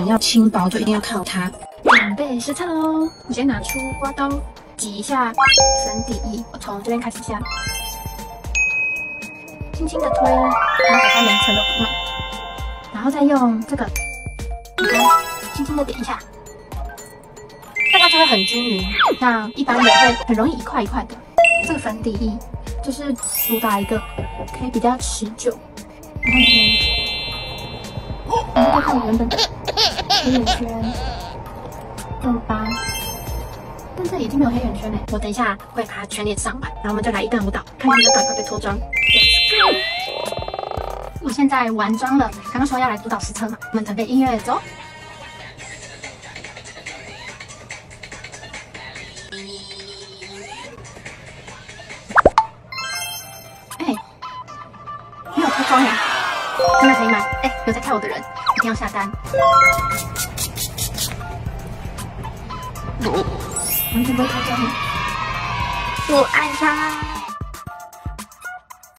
款要轻薄，就一定要靠它。 准备实测喽！我先拿出刮刀，挤一下粉底液，我从这边开始下，轻轻的推，然后把它每一层都铺满，然后再用这个笔杆轻轻的点一下，大概就会很均匀。那一般人会很容易一块一块的。这个粉底液就是主打一个可以比较持久，然后可以看我原本的黑眼圈。痘疤，但这里已经没有黑眼圈嘞。我等一下会把它全脸上完，然后我们就来一段舞蹈，看看你的赶快被脱妆。我现在完妆了，刚刚说要来舞蹈实测嘛，我们准备音乐走。哎，没有脱妆耶，真的可以买。哎，有在看我的人一定要下单。完全不会脱妆，我爱它。